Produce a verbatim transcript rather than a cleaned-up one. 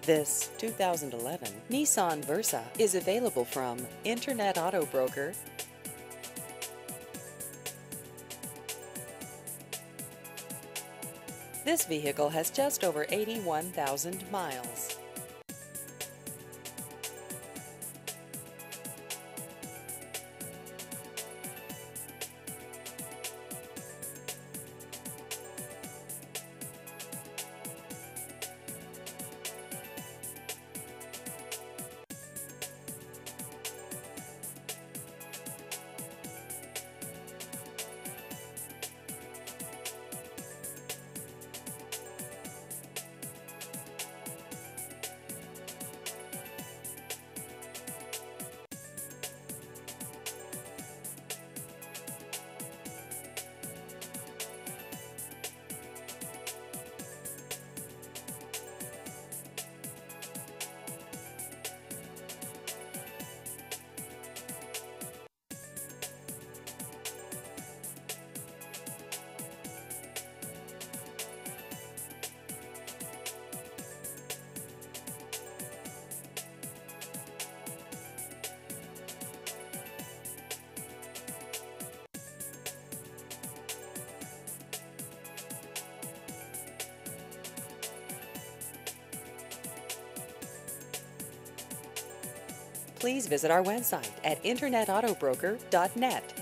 This two thousand eleven Nissan Versa is available from Internet Auto Broker. This vehicle has just over eighty-one thousand miles. Please visit our website at internet auto broker dot net.